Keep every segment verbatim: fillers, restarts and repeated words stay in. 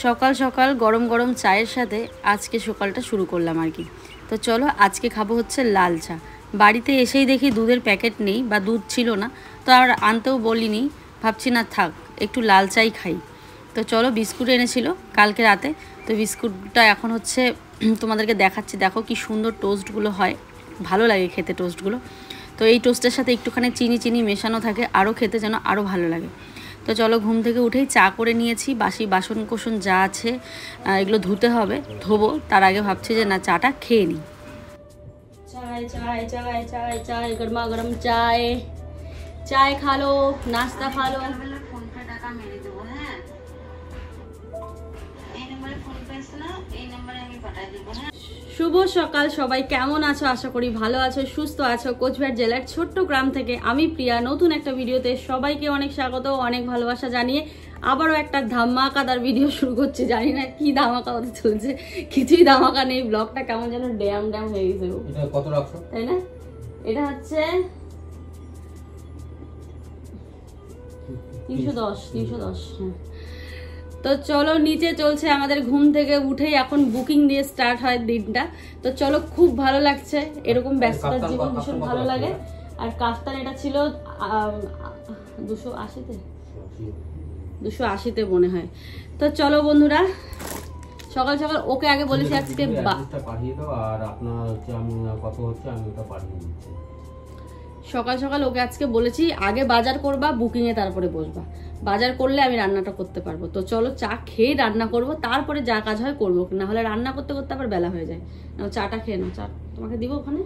সকাল সকাল গরম গরম চায়ের সাথে আজকে সকালটা শুরু করলাম আর কি। তো চলো আজকে খাবো হচ্ছে লাল চা। বাড়িতে এসেই দেখি দুধের প্যাকেট নেই বা দুধ ছিল না, তো আর আনতেও বলিনি, ভাবছি না থাক একটু লাল চাই খাই। তো চলো বিস্কুট এনেছিল কালকে রাতে, তো বিস্কুটটা এখন হচ্ছে তোমাদেরকে দেখাচ্ছি। দেখো কি সুন্দর টোস্টগুলো হয়, ভালো লাগে খেতে টোস্টগুলো। তো এই টোস্টের সাথে একটুখানি চিনি চিনি মেশানো থাকে, আরও খেতে যেন আরও ভালো লাগে। তো চলো ঘুম থেকে উঠেই চা করে নিয়েছি, বাসি বাসন কোসন যা আছে এগুলো ধুতে হবে, ধোবো। তার আগে ভাবছি যে না চাটা খেয়ে নিই। চায় চায় চায় চায় চায় গরমা গরম চায়, চায় খা লো, নাস্তা খা লো। ফোন পে টাকা মেরে দেবো, হ্যাঁ এই নম্বরে ফোন পে আছে না, এই নম্বরে আমি পাঠিয়ে দেবো, হ্যাঁ। শুভ সকাল সবাই, কেমন আছো? আশা করি ভালো আছো, সুস্থ আছো। কোচবিহার জেলার ছোট্ট গ্রাম থেকে আমি প্রিয়া নতুন একটা ভিডিওতে সবাইকে অনেক স্বাগত, অনেক ভালোবাসা জানিয়ে আবারও একটা ধামাকাদার ভিডিও শুরু করছি। জানি না কি ধামাকা হতে চলছে, কিছুই ধামাকা নেই। ব্লগটা কেমন যেন ড্যাম ড্যাম হয়ে গেছে, কত রাখছো তাই না? এটা হচ্ছে তিনশো দশ তিনশো দশ হ্যাঁ। তো চলো নিচে চলছে আমাদের, ঘুম থেকে উঠেই এখন বুকিং দিয়ে স্টার্ট হয় দিনটা। তো চলো খুব ভালো লাগছে, এরকম ব্যস্ততার জীবন ভীষণ ভালো লাগে। আর কাফতান এটা ছিল দুশো আশিতে দুশো আশিতে মনে হয়। তো চলো বন্ধুরা, সকাল সকাল ওকে আগে বলেছি আজকে পাঠিয়ে দাও, আর আপনার হচ্ছে আমি কত হচ্ছে আমি ওটা পাঠিয়ে দিচ্ছি। সকাল সকাল ওকে আজকে বলেছি আগে বাজার করবা, বুকিং এ তারপরে বসবা, বাজার করলে আমি রান্নাটা করতে পারবো। তো চলো চা খেয়ে রান্না করব, তারপরে যা কাজ হয় করবো, না হলে রান্না করতে করতে আবার বেলা হয়ে যায়। নাও চাটা খেয়ে নাও, চা তোমাকে দিব ওখানে।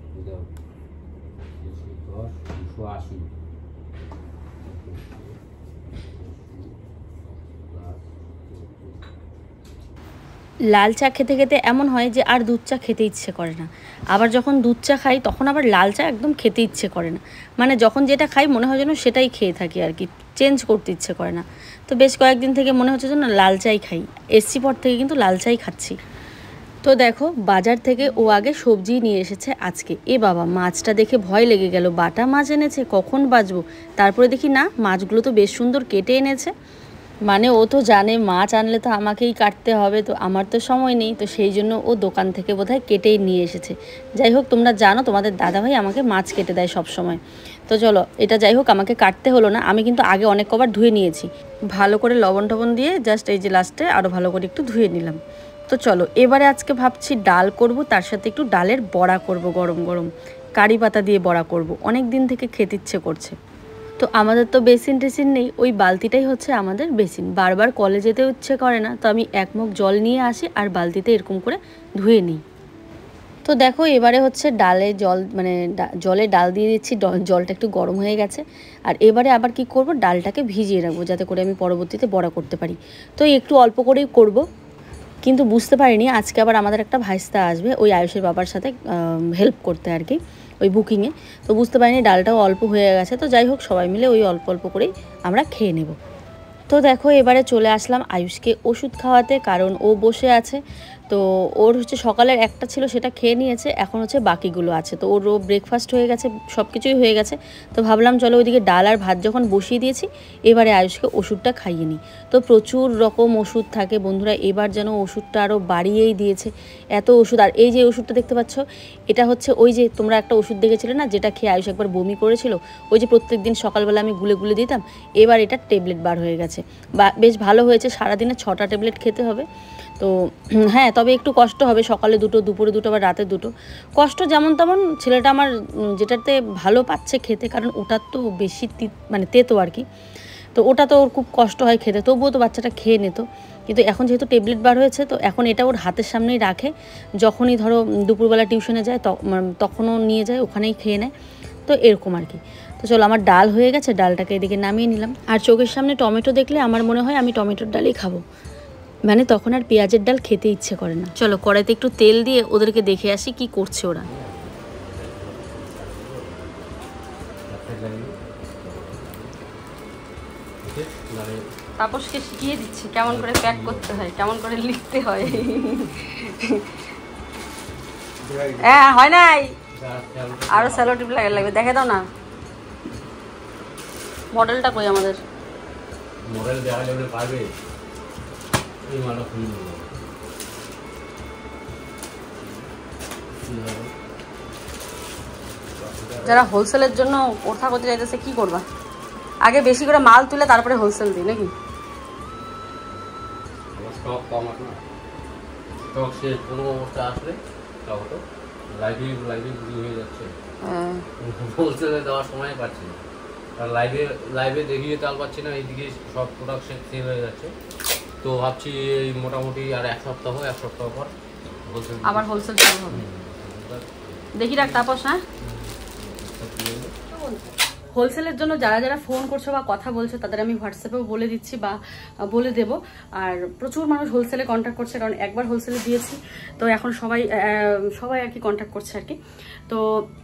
লাল চা খেতে খেতে এমন হয় যে আর দুধ চা খেতে ইচ্ছে করে না, আবার যখন দুধ চা খাই তখন আবার লাল চা একদম খেতে ইচ্ছে করে না। মানে যখন যেটা খাই মনে হয় যেন সেটাই খেয়ে থাকি আর কি, চেঞ্জ করতে ইচ্ছে করে না। তো বেশ কয়েকদিন থেকে মনে হচ্ছে যেন লাল চাই খাই, এসছি পর থেকে কিন্তু লাল চাই খাচ্ছি। তো দেখো বাজার থেকে ও আগে সবজি নিয়ে এসেছে আজকে। এ বাবা, মাছটা দেখে ভয় লেগে গেল, বাটা মাছ এনেছে, কখন বাজবো। তারপরে দেখি না, মাছগুলো তো বেশ সুন্দর কেটে এনেছে। মানে ও তো জানে মাছ আনলে তো আমাকেই কাটতে হবে, তো আমার তো সময় নেই, তো সেই জন্য ও দোকান থেকে বোধহয় কেটেই নিয়ে এসেছে। যাই হোক, তোমরা জানো তোমাদের দাদাভাই আমাকে মাছ কেটে দেয় সব সময়। তো চলো এটা যাই হোক, আমাকে কাটতে হলো না, আমি কিন্তু আগে অনেক কবার ধুয়ে নিয়েছি ভালো করে, লবণ টবণ দিয়ে জাস্ট এই যে লাস্টে আরও ভালো করে একটু ধুয়ে নিলাম। তো চলো এবারে আজকে ভাবছি ডাল করব, তার সাথে একটু ডালের বড়া করব, গরম গরম কারি পাতা দিয়ে বড়া করব, অনেক দিন থেকে খেতে ইচ্ছে করছে। তো আমাদের তো বেসিন টেসিন নেই, ওই বালতিটাই হচ্ছে আমাদের বেসিন। বারবার কলে যেতে ইচ্ছে করে না, তো আমি এক মুখ জল নিয়ে আসি আর বালতিতে এরকম করে ধুয়ে নিই। তো দেখো এবারে হচ্ছে ডালে জল, মানে জলে ডাল দিয়ে দিচ্ছি, জলটা একটু গরম হয়ে গেছে। আর এবারে আবার কি করব, ডালটাকে ভিজিয়ে রাখবো যাতে করে আমি পরবর্তীতে বড়া করতে পারি। তো একটু অল্প করেই করব, কিন্তু বুঝতে পারিনি আজকে আবার আমাদের একটা ভাইস্তা আসবে ওই আয়ুষের বাবার সাথে হেল্প করতে আর কি, ওই বুকিংয়ে। তো বুঝতে পারিনি ডালটাও অল্প হয়ে গেছে। তো যাই হোক সবাই মিলে ওই অল্প অল্প করেই আমরা খেয়ে নেব। তো দেখো এবারে চলে আসলাম আয়ুষকে ওষুধ খাওয়াতে, কারণ ও বসে আছে। তো ওর হচ্ছে সকালের একটা ছিল সেটা খেয়ে নিয়েছে, এখন হচ্ছে বাকিগুলো আছে। তো ওরও ব্রেকফাস্ট হয়ে গেছে, সব কিছুই হয়ে গেছে। তো ভাবলাম চলো ওইদিকে ডাল আর ভাত যখন বসিয়ে দিয়েছি, এবারে আয়ুষকে ওষুধটা খাইয়ে নিই। তো প্রচুর রকম ওষুধ থাকে বন্ধুরা, এবার যেন ওষুধটা আরও বাড়িয়েই দিয়েছে, এত ওষুধ। আর এই যে ওষুধটা দেখতে পাচ্ছ, এটা হচ্ছে ওই যে তোমরা একটা ওষুধ দেখেছিলে না, যেটা খেয়ে আয়ুষ একবার বমি করেছিল, ওই যে প্রত্যেক দিন সকালবেলা আমি গুলে গুলে দিতাম, এবার এটা ট্যাবলেট বার হয়ে গেছে। বা বেশ ভালো হয়েছে, সারাদিনে ছটা ট্যাবলেট খেতে হবে। তো হ্যাঁ, তবে একটু কষ্ট হবে, সকালে দুটো, দুপুরে দুটো, বা রাতে দুটো। কষ্ট যেমন তেমন, ছেলেটা আমার যেটাতে ভালো পাচ্ছে খেতে, কারণ ওটার তো বেশি মানে তেতো আর কি, তো ওটা তো ওর খুব কষ্ট হয় খেতে, তবুও তো বাচ্চাটা খেয়ে নিত। কিন্তু এখন যেহেতু ট্যাবলেট বার হয়েছে, তো এখন এটা ওর হাতের সামনেই রাখে, যখনই ধরো দুপুরবেলা টিউশনে যায় তখনও নিয়ে যায়, ওখানেই খেয়ে নেয়। তো এরকম আর কি। তো চলো আমার ডাল হয়ে গেছে, ডালটাকে এদিকে নামিয়ে নিলাম। আর চোখের সামনে টমেটো দেখলে আমার মনে হয় আমি টমেটোর ডালই খাবো, মানে তখন আর পেঁয়াজের ডাল খেতে ইচ্ছে করে না। চলো কড়াইতে একটু তেল দিয়ে ওদেরকে দেখে আসি কি করছে ওরা। তাপসকে শিখিয়ে দিচ্ছি কেমন করে প্যাক করতে হয়, কেমন করে লিখতে হয়। হ্যাঁ হয় নাই, আরো স্যালো টিপ লাগে লাগবে, দেখে দাও না মডেলটা কই আমাদের। মডেল দেখালে পারবে। এই মালটা খুলে নেব। যারা হোলসেলের জন্য কোথা করতে চাইতেছে কি করবা? আগে বেশি করে মাল তুলে তারপরে হোলসেল দিই নাকি? স্টক কম আছে না, স্টক শেষ কোনো অবস্থা আসলে তখন লাইভে লাইভে বিক্রি হয়ে যাচ্ছে, হোলসেলে দেওয়ার সময় পাচ্ছি না, আর লাইভে লাইভে দেখিয়ে তাল পাচ্ছি না, এইদিকে সব প্রোডাক্ট সেল হয়ে যাচ্ছে। তো ভাবছি এই মোটামুটি আর এক সপ্তাহ এক সপ্তাহ পর হোলসেল আবার হোলসেল চালু হবে। দেখি রাখ তাপস। হ্যাঁ, হোলসেলের জন্য যারা যারা ফোন করছো বা কথা বলছো তাদের আমি হোয়াটসঅ্যাপেও বলে দিচ্ছি বা বলে দেব। আর প্রচুর মানুষ হোলসেলে কন্ট্যাক্ট করছে, কারণ একবার হোলসেলে দিয়েছি তো এখন সবাই সবাই আর কি কন্ট্যাক্ট করছে আর কি। তো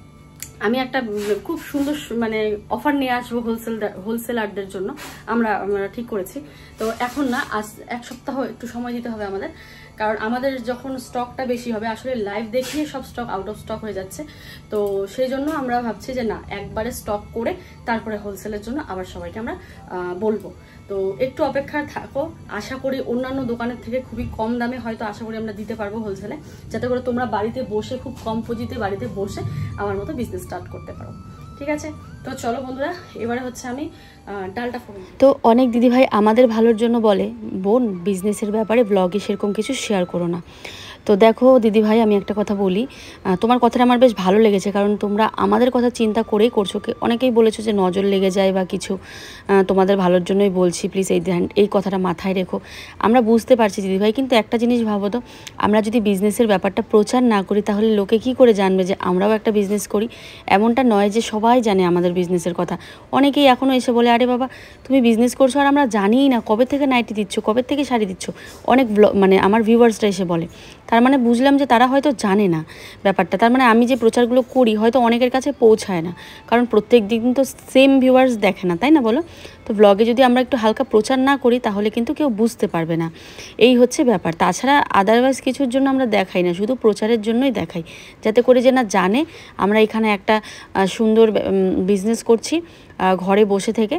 আমি একটা খুব সুন্দর মানে অফার নিয়ে আসবো হোলসেল হোলসেলারদের জন্য, আমরা আমরা ঠিক করেছি। তো এখন না, আজ এক সপ্তাহ একটু সময় দিতে হবে আমাদের, কারণ আমাদের যখন স্টকটা বেশি হবে, আসলে লাইভ দেখিয়ে সব স্টক আউট অফ স্টক হয়ে যাচ্ছে। তো সেই জন্য আমরা ভাবছি যে না, একবারে স্টক করে তারপরে হোলসেলের জন্য আবার সবাইকে আমরা বলবো। তো একটু অপেক্ষা থাকো, আশা করি অন্যান্য দোকানের থেকে খুবই কম দামে হয়তো আশা করি আমরা দিতে পারবো হোলসেলে, যাতে করে তোমরা বাড়িতে বসে খুব কম পুঁজিতে বাড়িতে বসে আমার মতো বিজনেস স্টার্ট করতে পারো। ঠিক আছে, তো চলো বন্ধুরা, এবারে হচ্ছে আমি ডালটা ফোড়ন। তো অনেক দিদিভাই আমাদের ভালোর জন্য বলে, বোন বিজনেসের ব্যাপারে ব্লগে সেরকম কিছু শেয়ার করো না। তো দেখো দিদিভাই, আমি একটা কথা বলি, তোমার কথাটা আমার বেশ ভালো লেগেছে, কারণ তোমরা আমাদের কথা চিন্তা করেই করছো। অনেকেই বলেছো যে নজর লেগে যায় বা কিছু, তোমাদের ভালোর জন্যই বলছি, প্লিজ এই ধ্যান এই কথাটা মাথায় রেখো। আমরা বুঝতে পারছি দিদিভাই, কিন্তু একটা জিনিস ভাবো তো, আমরা যদি বিজনেসের ব্যাপারটা প্রচার না করি তাহলে লোকে কি করে জানবে যে আমরাও একটা বিজনেস করি? এমনটা নয় যে সবাই জানে আমাদের বিজনেসের কথা। অনেকেই এখনও এসে বলে, আরে বাবা তুমি বিজনেস করছো আর আমরা জানিই না, কবে থেকে নাইটি দিচ্ছ, কবে থেকে শাড়ি দিচ্ছ। অনেক মানে আমার ভিউয়ার্সরা এসে বলে, তার মানে বুঝলাম যে তারা হয়তো জানে না ব্যাপারটা। তার মানে আমি যে প্রচারগুলো করি হয়তো অনেকের কাছে পৌঁছায় না, কারণ প্রত্যেক দিন তো সেম ভিউয়ার্স দেখে না, তাই না বলো? তো ব্লগে যদি আমরা একটু হালকা প্রচার না করি তাহলে কিন্তু কেউ বুঝতে পারবে না, এই হচ্ছে ব্যাপার। তাছাড়া আদারওয়াইজ কিছুর জন্য আমরা দেখাই না, শুধু প্রচারের জন্যই দেখাই, যাতে করে যে না জানে আমরা এখানে একটা সুন্দর বিজনেস করছি, ঘরে বসে থেকে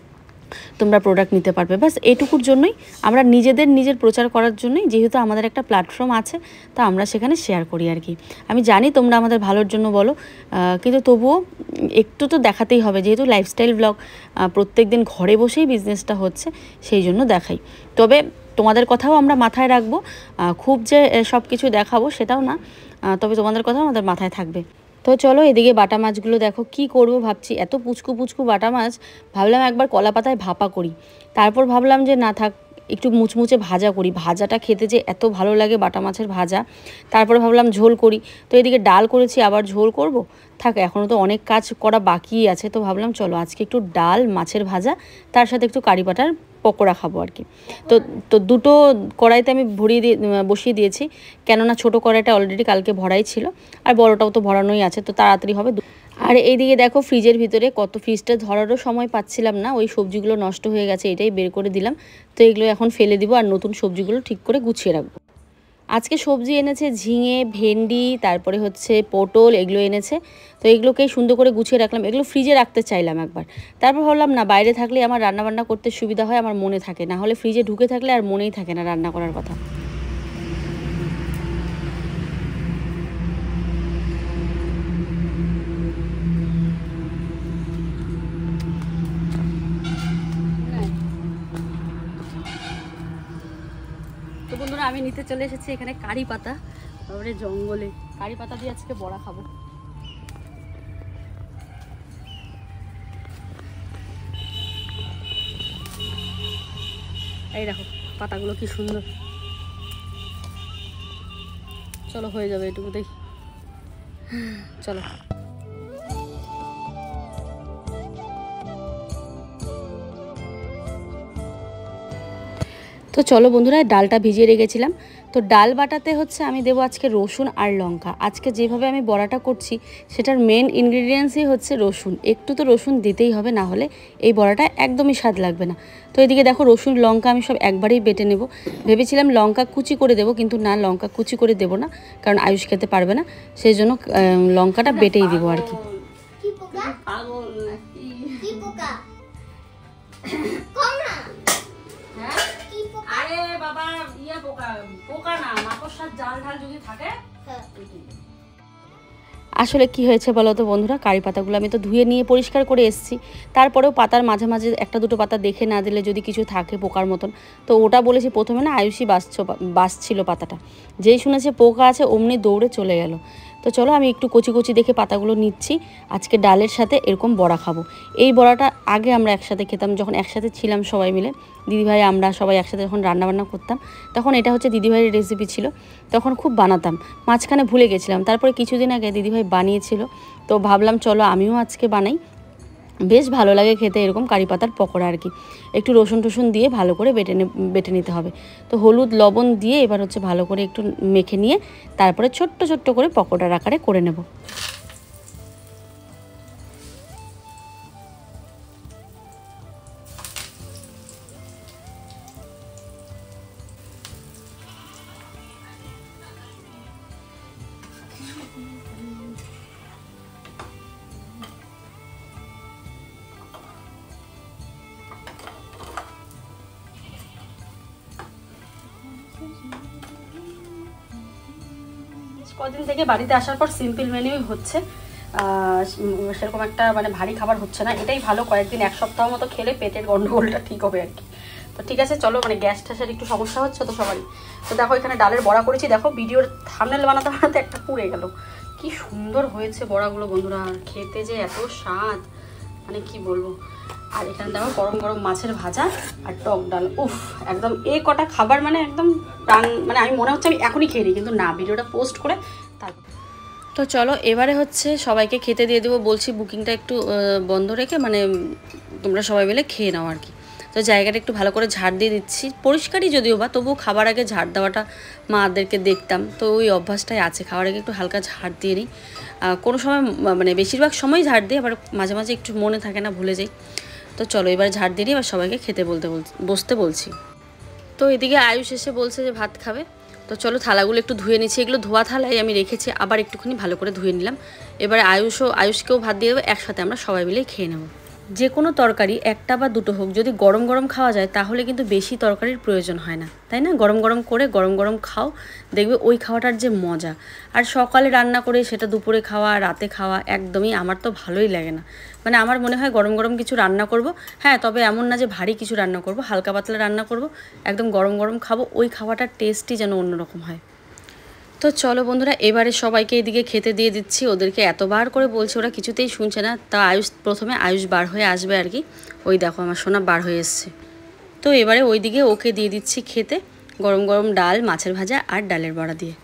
তোমরা প্রোডাক্ট নিতে পারবে, ব্যাস এটুকুর জন্যই। আমরা নিজেদের নিজের প্রচার করার জন্যই, যেহেতু আমাদের একটা প্ল্যাটফর্ম আছে, তা আমরা সেখানে শেয়ার করি আর কি। আমি জানি তোমরা আমাদের ভালোর জন্য বলো, কিন্তু তবুও একটু তো দেখাতেই হবে, যেহেতু লাইফস্টাইল ব্লগ প্রত্যেক দিন ঘরে বসেই বিজনেসটা হচ্ছে, সেই জন্য দেখাই। তবে তোমাদের কথাও আমরা মাথায় রাখবো, খুব যে সব কিছু দেখাবো সেটাও না, তবে তোমাদের কথাও আমাদের মাথায় থাকবে। তো চলো, এদিকে বাটা মাছগুলো দেখো কি করব ভাবছি, এত পুচকু পুচকু বাটা মাছ, ভাবলাম একবার কলা পাতায় ভাপা করি, তারপর ভাবলাম যে না থাক, একটু মুচমুচে ভাজা করি, ভাজাটা খেতে যে এত ভালো লাগে বাটা মাছের ভাজা। তারপরে ভাবলাম ঝোল করি, তো এদিকে ডাল করেছি, আবার ঝোল করব, থাক এখনও তো অনেক কাজ করা বাকি আছে। তো ভাবলাম চলো আজকে একটু ডাল, মাছের ভাজা, তার সাথে একটু কারি পাতার পকোড়া খাবো আর কি। তো তো দুটো কড়াইতে আমি ভরিয়ে দিয়ে বসিয়ে দিয়েছি, কেননা ছোটো কড়াইটা অলরেডি কালকে ভরাই ছিল, আর বড়টাও তো ভরানোই আছে, তো তাড়াতাড়ি হবে। আর এইদিকে দেখো ফ্রিজের ভিতরে কত, ফ্রিজটা ধরারও সময় পাচ্ছিলাম না, ওই সবজিগুলো নষ্ট হয়ে গেছে, এটাই বের করে দিলাম। তো এগুলো এখন ফেলে দিব, আর নতুন সবজিগুলো ঠিক করে গুছিয়ে রাখবো। আজকে সবজি এনেছে ঝিঙে, ভেন্ডি, তারপরে হচ্ছে পটল, এগুলো এনেছে। তো এগুলোকেই সুন্দর করে গুছিয়ে রাখলাম, এগুলো ফ্রিজে রাখতে চাইলাম একবার। তারপর ভাবলাম না, বাইরে থাকলে আমার রান্নাবান্না করতে সুবিধা হয়, আমার মনে থাকে, না হলে ফ্রিজে ঢুকে থাকলে আর মনেই থাকে না রান্না করার কথা। তো বন্ধুরা, আমি নিতে চলে এসেছি এখানে কারি পাতা, তারপরে জঙ্গলে কারি পাতা দিয়ে আজকে বড়া খাবো। এই দেখো পাতাগুলো কি সুন্দর, চলো হয়ে যাবে এটুকুতেই, চলো। তো চলো বন্ধুরা, ডালটা ভিজিয়ে রেখেছিলাম, তো ডাল বাটাতে হচ্ছে আমি দেবো আজকে রসুন আর লঙ্কা। আজকে যেভাবে আমি বড়াটা করছি সেটার মেন ইনগ্রিডিয়েন্টসই হচ্ছে রসুন, একটু তো রসুন দিতেই হবে, না হলে এই বড়াটা একদমই স্বাদ লাগবে না। তো এদিকে দেখো রসুন লঙ্কা আমি সব একবারেই বেটে নেব, ভেবেছিলাম লঙ্কা কুচি করে দেবো, কিন্তু না, লঙ্কা কুচি করে দেবো না, কারণ আয়ুষ খেতে পারবে না, সেই জন্য লঙ্কাটা বেটেই দেবো আর কি। আরে বাবা, ইয়া পোকা না, মাকড়সার জাল ঢাল যদি থাকে। আসলে কি হয়েছে বলো তো বন্ধুরা, কারি পাতাগুলো আমি তো ধুয়ে নিয়ে পরিষ্কার করে এসেছি, তারপরেও পাতার মাঝে মাঝে একটা দুটো পাতা দেখে না দিলে যদি কিছু থাকে পোকার মতন, তো ওটা বলেছি প্রথমে না আয়ুষই বাসছ বাসছিল পাতাটা, যেই শুনেছে পোকা আছে অমনি দৌড়ে চলে গেল। তো চলো আমি একটু কচি কচি দেখে পাতাগুলো নিচ্ছি, আজকে ডালের সাথে এরকম বড়া খাবো। এই বড়াটা আগে আমরা একসাথে খেতাম, যখন একসাথে ছিলাম সবাই মিলে, দিদিভাই আমরা সবাই একসাথে যখন রান্নাবান্না করতাম, তখন এটা হচ্ছে দিদিভাইয়ের রেসিপি ছিল, তখন খুব বানাতাম, মাঝখানে ভুলে গেছিলাম, তারপরে কিছুদিন আগে দিদিভাই বানিয়েছিল, তো ভাবলাম চলো আমিও আজকে বানাই, বেশ ভালো লাগে খেতে এরকম কারি পাতার পকোড়া আর কি। একটু রসুন টসুন দিয়ে ভালো করে বেটে বেটে নিতে হবে। তো হলুদ লবণ দিয়ে এবার হচ্ছে ভালো করে একটু মেখে নিয়ে তারপরে ছোট্ট ছোট্ট করে পকোড়ার আকারে করে নেব। কদিন থেকে বাড়িতে আসার পর সিম্পল মেনুই হচ্ছে, সেরকম একটা মানে ভারী খাবার হচ্ছে না, এটাই ভালো। কয়েকদিন এক সপ্তাহ মতো খেলে পেটের গন্ডগোলটা ঠিক হবে আর কি। তো ঠিক আছে চলো, মানে গ্যাস ট্যাসের একটু সমস্যা হচ্ছে তো সবারই। তো দেখো এখানে ডালের বড়া করেছি, দেখো ভিডিওর থাম্বনেল বানাতে বানাতে একটা পুড়ে গেল। কি সুন্দর হয়েছে বড়াগুলো বন্ধুরা, খেতে যে এত স্বাদ মানে কি বলবো। আর এখানে দেখো গরম গরম মাছের ভাজা আর টক ডাল, উফ একদম এ কটা খাবার মানে একদম প্রাণ, মানে আমি মনে হচ্ছে আমি এখনই খেয়ে নিই, কিন্তু না, ভিডিওটা পোস্ট করে তারপর। তো চলো এবারে হচ্ছে সবাইকে খেতে দিয়ে দেবো, বলছি বুকিংটা একটু বন্ধ রেখে, মানে তোমরা সবাই মিলে খেয়ে নাও আর কি। তো জায়গাটা একটু ভালো করে ঝাড় দিয়ে দিচ্ছি, পরিষ্কারই যদিও বা, তবুও খাবার আগে ঝাড় দেওয়াটা মাদেরকে দেখতাম, তো ওই অভ্যাসটাই আছে, খাবার আগে একটু হালকা ঝাড় দিয়ে নিই। কোনো সময় মানে বেশিরভাগ সময় ঝাড় দিই, আবার মাঝে মাঝে একটু মনে থাকে না, ভুলে যাই। তো চলো এবার ঝাড় দিয়ে নিই, এবার সবাইকে খেতে বলতে বলছি বসতে বলছি। তো এদিকে আয়ুষ এসে বলছে যে ভাত খাবে, তো চলো থালাগুলো একটু ধুয়ে নিচ্ছি, এগুলো ধোয়া থালাই আমি রেখেছি, আবার একটুখানি ভালো করে ধুয়ে নিলাম। এবারে আয়ুষও আয়ুষকেও ভাত দিয়ে দেবো, একসাথে আমরা সবাই মিলেই খেয়ে নেব। যে কোনো তরকারি একটা বা দুটো হোক, যদি গরম গরম খাওয়া যায় তাহলে কিন্তু বেশি তরকারির প্রয়োজন হয় না, তাই না? গরম গরম করে গরম গরম খাও, দেখবে ওই খাওয়াটার যে মজা। আর সকালে রান্না করে সেটা দুপুরে খাওয়া, রাতে খাওয়া একদমই আমার তো ভালোই লাগে না। মানে আমার মনে হয় গরম গরম কিছু রান্না করব, হ্যাঁ তবে এমন না যে ভারী কিছু রান্না করব, হালকা পাতলা রান্না করব, একদম গরম গরম খাবো, ওই খাওয়াটার টেস্টই যেন অন্যরকম হয়। তো চলো বন্ধুরা এবারে সবাইকে এদিকে খেতে দিয়ে দিচ্ছি, ওদেরকে এতবার করে বলছে ওরা কিছুতেই শুনছে না। তা আয়ুষ প্রথমে আয়ুষ বার হয়ে আসবে আর কি, ওই দেখো আমার সোনা বার হয়ে এসছে। তো এবারে ওইদিকে ওকে দিয়ে দিচ্ছি খেতে গরম গরম ডাল, মাছের ভাজা আর ডালের বড়া দিয়ে।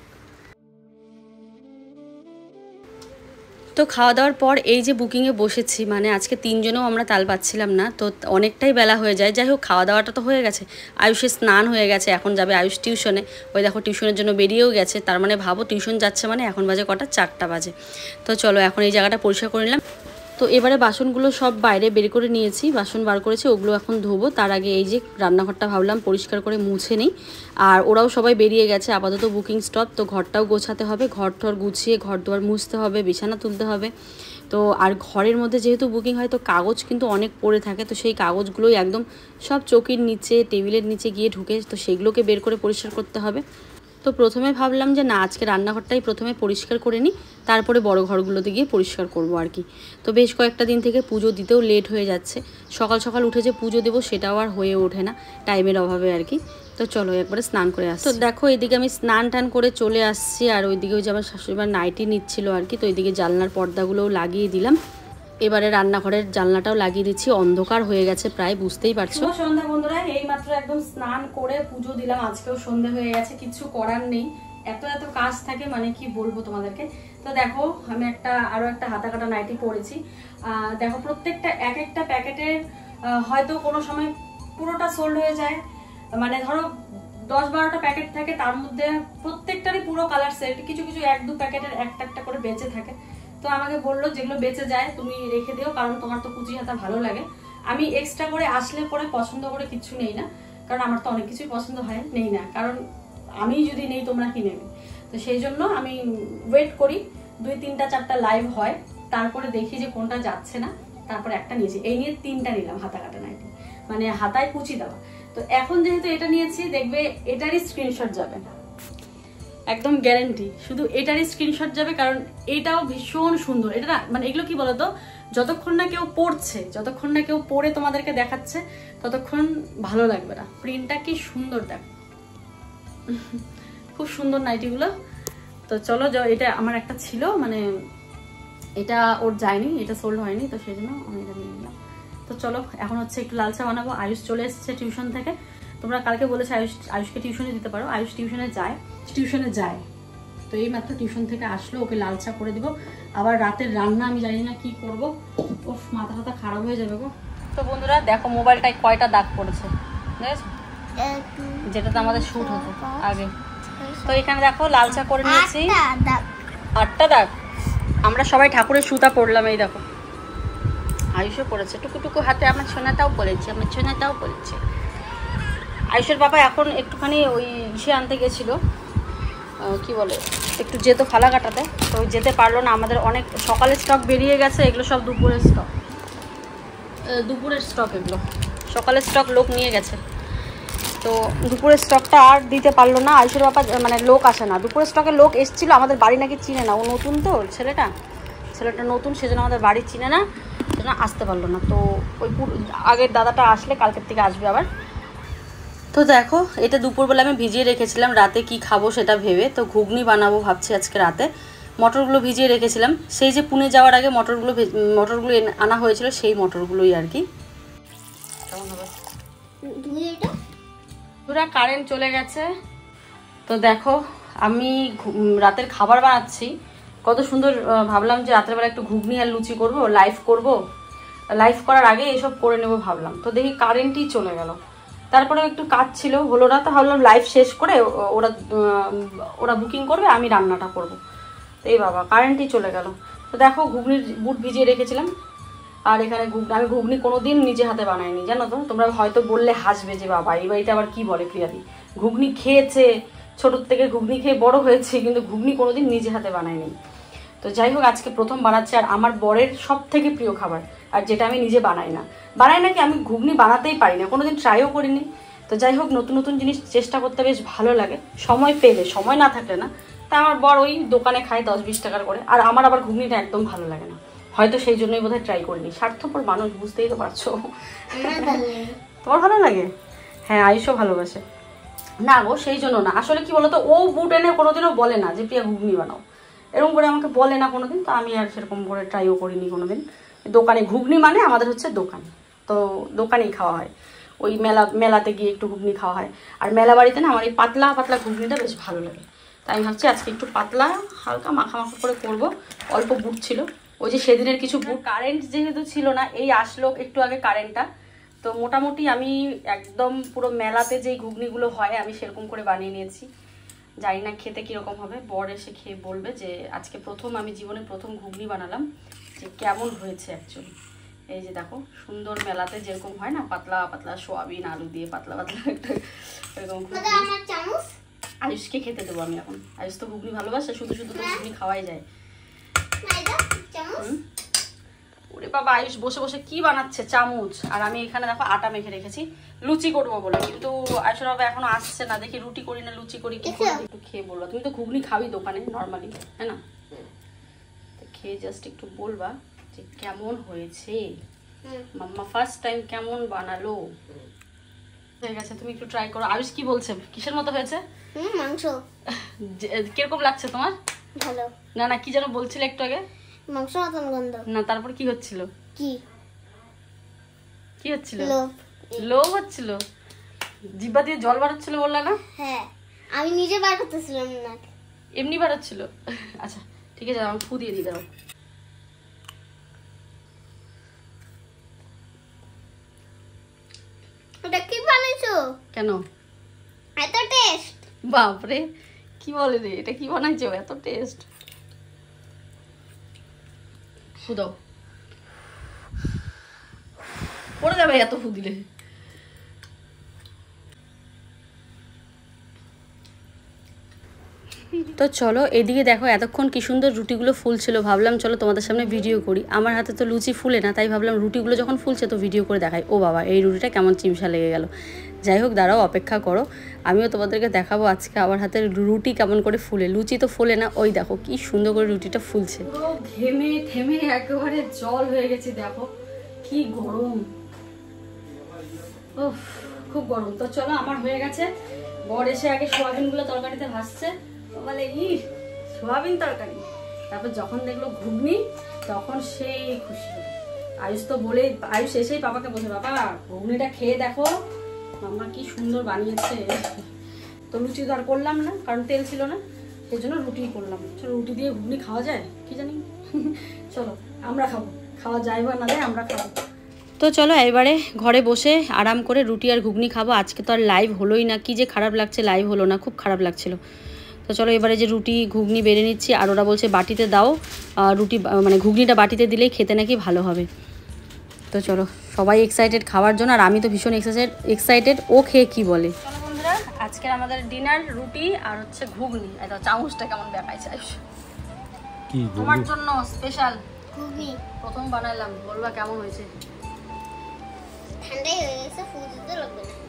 তো খাওয়া দাওয়ার পর এই যে বুকিংয়ে বসেছি, মানে আজকে তিনজনেও আমরা তাল পাচ্ছিলাম না, তো অনেকটাই বেলা হয়ে যায়। যাই হোক খাওয়া দাওয়াটা তো হয়ে গেছে, আয়ুষের স্নান হয়ে গেছে, এখন যাবে আয়ুষ টিউশনে। ওই দেখো টিউশনের জন্য বেরিয়েও গেছে, তার মানে ভাবো টিউশন যাচ্ছে মানে এখন বাজে কটা, চারটা বাজে। তো চলো এখন এই জায়গাটা পরিষ্কার করে নিলাম। তো এবারে বাসনগুলো সব বাইরে বের করে নিয়েছি, বাসন বার করেছি, ওগুলো এখন ধোবো। তার আগে এই যে রান্নাঘরটা ভাবলাম পরিষ্কার করে মুছে নিই। আর ওরাও সবাই বেরিয়ে গেছে, আপাতত বুকিং স্টপ, তো ঘরটাও গোছাতে হবে, ঘর টর গুছিয়ে ঘর দুয়ার মুছতে হবে, বিছানা তুলতে হবে। তো আর ঘরের মধ্যে যেহেতু বুকিং হয় তো কাগজ কিন্তু অনেক পড়ে থাকে, তো সেই কাগজগুলোই একদম সব চৌকির নিচে টেবিলের নিচে গিয়ে ঢুকে, তো সেগুলোকে বের করে পরিষ্কার করতে হবে। তো প্রথমে ভাবলাম যে না আজকে রান্নাঘরটাই প্রথমে পরিষ্কার করে নিই, তারপরে বড় ঘরগুলোতে গিয়ে পরিষ্কার করব আর কি। তো বেশ কয়েকটা দিন থেকে পুজো দিতেও লেট হয়ে যাচ্ছে, সকাল সকাল উঠে যে পুজো দেবো সেটাও আর হয়ে ওঠে না টাইমের অভাবে আর কি। তো চলো একবারে স্নান করে আসছি। তো দেখো এদিকে আমি স্নান টান করে চলে আসছি, আর ওইদিকে ওই যে আমার শাশুড়িমার নাইটি নিচ্ছিল আর কি, তো ওইদিকে জানলার পর্দাগুলোও লাগিয়ে দিলাম। এবারে রান্নাঘরের জানলাটাও লাগিয়ে দিচ্ছি, অন্ধকার হয়ে গেছে প্রায়, বুঝতেই পারছো। সন্ধ্যা বন্ধুরা, এই মাত্র একদম স্নান করে পুজো দিলাম, আজকেও সন্ধ্যা হয়ে গেছে, কিছু করার নেই, এত এত কাজ থাকে মানে কি বলবো তোমাদেরকে। তো দেখো আমি একটা আরো একটা হাতা কাটা নাইটি পরেছি, দেখো প্রত্যেকটা এক একটা প্যাকেটের হয়তো কোনো সময় পুরোটা সোল্ড হয়ে যায়, মানে ধরো দশ বারোটা প্যাকেট থাকে, তার মধ্যে প্রত্যেকটারই পুরো কালার সেট, কিছু কিছু এক দু প্যাকেটের একটা একটা করে বেঁচে থাকে। তো আমাকে বললো যেগুলো বেঁচে যায় তুমি রেখে দিও, কারণ তোমার তো কুচি হাতা ভালো লাগে। আমি এক্সট্রা করে আসলে পরে পছন্দ করে কিছু নেই না, কারণ আমার তো অনেক কিছুই পছন্দ হয়, নেই না, কারণ আমি যদি নেই তোমরা কি নেবে। তো সেই জন্য আমি ওয়েট করি, দুই তিনটা চারটা লাইভ হয়, তারপরে দেখি যে কোনটা যাচ্ছে না, তারপরে একটা নিয়েছি, এই নিয়ে তিনটা নিলাম হাতা কাটা নাইটি, মানে হাতায় কুচি দেওয়া। তো এখন যেহেতু এটা নিয়েছি, দেখবে এটারই স্ক্রিনশট যাবে, একদম গ্যারেন্টি, শুধু এটারই স্ক্রিনশট যাবে, কারণ এটাও ভীষণ সুন্দর। এটা না মানে এগুলো কি বলতো, যতক্ষণ না কেউ পড়ছে, যতক্ষণ না কেউ পড়ে তোমাদেরকে দেখাচ্ছে, ততক্ষণ ভালো লাগবে না। প্রিন্টটা কি সুন্দর, দেখ খুব সুন্দর নাইটিগুলো। তো চলো, এটা আমার একটা ছিল, মানে এটা ওর যায়নি, এটা সোল্ড হয়নি, তো সেই জন্য আমি এটা নিয়ে নিলাম। তো চলো এখন হচ্ছে একটু লাল চা বানাবো। আয়ুষ চলে এসেছে টিউশন থেকে। তোমরা কালকে বলেছো আয়ুষ আয়ুষকে টিউশনে দিতে পারো, আয়ুষ টিউশনে যায় টিউশনে যায় তো এই মাত্র টিউশন থেকে আসলো, ওকে লাল চা করে দিব। আবার রাতের রান্না আমি জানি না কি করবো, ও মাথা টাথা খারাপ হয়ে যাবে গো। তো বন্ধুরা দেখো মোবাইলটায় কয়টা দাগ পড়েছে, দেখেছো, যেটাতে আমাদের শুট হতো আগে। তো এখানে দেখো লাল চা করে নিয়েছি, আটটা দাগ। আমরা সবাই ঠাকুরের সুতা পড়লাম, এই দেখো আয়ুষও পড়েছে টুকু টুকু হাতে, আমার সোনাটাও পড়েছে, আমার সোনাটাও পড়েছে। আয়ুষের বাবা এখন একটুখানি ওই ইসে আনতে গেছিলো, কি বলে, একটু যেত ফালাকাটাতে, তো যেতে পারলো না। আমাদের অনেক সকালের স্টক বেরিয়ে গেছে, এগুলো সব দুপুরের স্টক, দুপুরের স্টক এগুলো সকালের স্টক লোক নিয়ে গেছে। তো দুপুরের স্টকটা আর দিতে পারলো না। আয়ুষের বাবা মানে লোক আসে না, দুপুরের স্টকে লোক এসেছিলো, আমাদের বাড়ি নাকি চিনে না, ও নতুন তো ছেলেটা ছেলেটা নতুন, সেজন্য আমাদের বাড়ি চিনে না, সেজন্য আসতে পারলো না। তো ওই আগের দাদাটা আসলে কালকের থেকে আসবে আবার। তো দেখো এটা দুপুরবেলা আমি ভিজিয়ে রেখেছিলাম, রাতে কি খাবো সেটা ভেবে। তো ঘুগনি বানাবো ভাবছি আজকে রাতে। মটরগুলো ভিজিয়ে রেখেছিলাম, সেই যে পুনে যাওয়ার আগে মটরগুলো মটরগুলো আনা হয়েছিল, সেই মটরগুলোই আর কি। কেমন হবে? পুরা কারেন্ট চলে গেছে। তো দেখো আমি রাতের খাবার বানাচ্ছি, কত সুন্দর ভাবলাম যে রাতের বেলা একটু ঘুগনি আর লুচি করব, লাইভ করব, লাইভ করার আগে এসব করে নেব ভাবলাম। তো দেখি কারেন্টই চলে গেল, তারপরে একটু কাজ ছিল, হলো না। তো ভাবলাম লাইভ শেষ করে ওরা ওরা বুকিং করবে, আমি রান্নাটা করব। তো এই বাবা কারেন্টই চলে গেল। তো দেখো ঘুগনির বুট ভিজিয়ে রেখেছিলাম, আর এখানে ঘুগনি, আমি ঘুগনি কোনো দিন নিজে হাতে বানাইনি জানো তো। তোমরা হয়তো বললে হাসবে যে বাবা এই বাড়িতে আবার কি বলে প্রিয়াদি, ঘুগনি খেয়েছে, ছোটোর থেকে ঘুগনি খেয়ে বড় হয়েছে, কিন্তু ঘুগনি কোনোদিন নিজে হাতে বানাইনি। তো যাই হোক আজকে প্রথম বানাচ্ছি, আর আমার বরের সব থেকে প্রিয় খাবার, আর যেটা আমি নিজে বানাই না বানাই না কি আমি ঘুগনি বানাতেই পারি না, কোনোদিন ট্রাইও করিনি। তো যাই হোক নতুন নতুন জিনিস চেষ্টা করতে বেশ ভালো লাগে, সময় পেলে, সময় না থাকলে না। তা আমার বর ওই দোকানে খায় দশ বিশ টাকার করে, আর আমার আবার ঘুগনিটা একদম ভালো লাগে না, হয়তো সেই জন্যই বোধহয় ট্রাই করিনি। স্বার্থপর মানুষ, বুঝতেই তো পারছো। তোমার ভালো লাগে? হ্যাঁ আয়ুষও ভালোবাসে। না গো সেই জন্য না, আসলে কি বলতো, ও বুট এনে কোনোদিনও বলে না যে প্রিয়া ঘুগনি বানাও, এরকম করে আমাকে বলে না কোনোদিন। তো আমি আর সেরকম করে ট্রাইও করিনি কোনোদিন। দোকানে ঘুগনি মানে আমাদের হচ্ছে দোকান, তো দোকানেই খাওয়া হয়, ওই মেলা মেলাতে গিয়ে একটু ঘুগনি খাওয়া হয়। আর মেলা বাড়িতে না আমার এই পাতলা পাতলা ঘুগনিটা বেশ ভালো লাগে, তাই আমি ভাবছি আজকে একটু পাতলা হালকা মাখা মাখা করে করবো। অল্প বুট ছিল, ওই যে সেদিনের কিছু বুট। কারেন্ট যেহেতু ছিল না, এই আসলো একটু আগে কারেন্টটা, তো মোটামুটি আমি একদম পুরো মেলাতে যেই ঘুগনিগুলো হয় আমি সেরকম করে বানিয়ে নিয়েছি। জানি না খেতে কীরকম হবে, বর এসে খেয়ে বলবে যে আজকে প্রথম, আমি জীবনে প্রথম ঘুগনি বানালাম, যে কেমন হয়েছে অ্যাকচুয়ালি। এই যে দেখো সুন্দর মেলাতে যেরকম হয় না, পাতলা পাতলা সোয়াবিন আলু দিয়ে পাতলা পাতলা একটা এরকম ঘুগনি। আয়ুষকে খেতে দেবো আমি এখন, আয়ুষ তো ঘুগনি ভালোবাসে, শুধু শুধু তো ঘুগনি খাওয়াই যায়। ওরে বাবা আয়ুষ বসে বসে কি বানাচ্ছে, চামচ। আর আমি এখানে দেখো আটা মেখে রেখেছি লুচি করবো বলে, কিন্তু আয়ুষের বাবা এখনো আসছে না, দেখি রুটি করি না লুচি করি, কি একটু খেয়ে বললো। তুমি তো ঘুগনি খাবি দোকানে নর্মালি, হ্যাঁ না, খেয়ে জাস্ট একটু বলবা যে কেমন হয়েছে, মাম্মা ফার্স্ট টাইম কেমন বানালো। হয়ে গেছে, তুমি একটু ট্রাই করো। আয়ুষ কি বলছে, কিসের মতো হয়েছে? মাংস। কিরকম লাগছে তোমার? ভালো। না না কি যেন বলছিলে একটু আগে, মাংস মতন গন্ধ। না তারপর কি হচ্ছিল? কি কি হচ্ছিল? লোভ। লোভ হচ্ছিল, জিহ্বা দিয়ে জল বার হচ্ছিল বললা না? হ্যাঁ আমি নিজে বার করতেছিলাম না, এমনি বার হচ্ছিল। আচ্ছা ঠিক আছে, আমি ফু দিয়ে দিই দাও। এটা কি বানাইছো? কেন এত টেস্ট? বাপরে কি বলে রে, এটা কি বানাইছো এত টেস্ট? ফু দাও, পড়ে যাবে এত ফু দিলে। তো চলো এদিকে দেখো এতক্ষণ কি সুন্দর রুটিগুলো ফুলছিল, ভাবলাম চলো তোমাদের সামনে ভিডিও করি। আমার হাতে তো লুচি ফুলে না, তাই ভাবলাম রুটিগুলো যখন ফুলছে তো ভিডিও করে দেখাই। ও বাবা এই রুটিটা কেমন চিমসা লেগে গেল। যাই হোক, দাঁড়াও, অপেক্ষা করো, আমিও তোমাদেরকে দেখাবো আজকে আমার হাতের রুটি কেমন করে ফুলে। লুচি তো ফুলে না, ওই দেখো কি সুন্দর করে রুটিটা ফুলছে। পুরো ঘেমে ঘেমে একেবারে জল হয়ে গেছে, দেখো কি গরম, উফ খুব গরম। তো চলো, আমার হয়ে গেছে। বর এসে আগে সোয়াবিনগুলো তরকারিতে ভাসছে, বলে ই সোয়াবিন তরকারি, তারপর যখন দেখলো ঘুগনি তখন সেই খুশি হলো। আয়ুষ তো বলে, আয়ুষ এসেই বাবাকে বলছে, বাবা ঘুগনিটা খেয়ে দেখো মাম্মা কি সুন্দর বানিয়েছে। তো লুচি তো আর করলাম না, কারণ তেল ছিল না, সেই জন্য রুটি করলাম। চলো, রুটি দিয়ে ঘুগনি খাওয়া যায় কি জানি। চলো আমরা খাবো, খাওয়া যায় বা না যায়, আমরা খাবো। তো চলো এবারে ঘরে বসে আরাম করে রুটি আর ঘুগনি খাবো। আজকে তো আর লাইভ হলোই না, কি যে খারাপ লাগছে, লাইভ হলো না, খুব খারাপ লাগছিল। তো চলো এবারে যে রুটি ঘুগনি বেড়ে নিচ্ছি, আর ওরা বলছে বাটিতে দাও, রুটি মানে ঘুগনিটা বাটিতে দিলেই খেতে নাকি ভালো হবে। তো চলো, সবাই এক্সাইটেড খাওয়ার জন্য, আর আমি তো ভীষণ এক্সাইটেড এক্সাইটেড ও খেয়ে কি বলে। চলো বন্ধুরা, আজকে আমাদের ডিনার রুটি আর হচ্ছে ঘুগনি। এই চামচটা কেমন দেখাইছে কি তোমার জন্য স্পেশাল ঘুগনি প্রথম বানাইলাম, বলবা কেমন হয়েছে। ঠান্ডাই হয়ে গেছে, ফুল দিতে লাগবে না।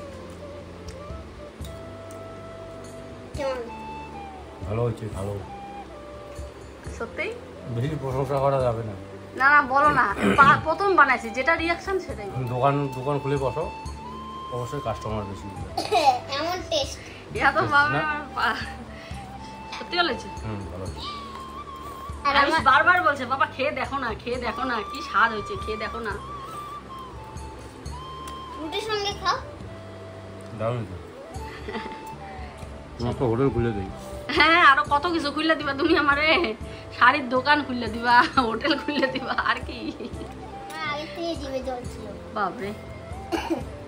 কেমন? ভালো হয়েছে, ভালো। সত্যি বেশি প্রশংসা করা যাবে না। না না বলো না, প্রথম বানাইছি, যেটা রিয়াকশন সেটাই। দোকান দোকান খুলে বসো, অবশ্যই কাস্টমার বেশি। এমন টেস্ট। ইয়া তো বাবা সত্যি বলেছে। হুম, ভালো। আর আমি বারবার বলছে, বাবা খেয়ে দেখো না, খেয়ে দেখো না, কি স্বাদ হয়েছে, খেয়ে দেখো না। রুটির সঙ্গে খাও। দারুণ তো। তোমার তো হোটেল খুলে দেই। হ্যাঁ, আরো কত কিছু খুললে দিবা তুমি আমারে, শাড়ির দোকান খুললে দিবা, হোটেল খুললে দিবা, আর কি। আগে থেকে জিভে জল ছিল। বাপরে।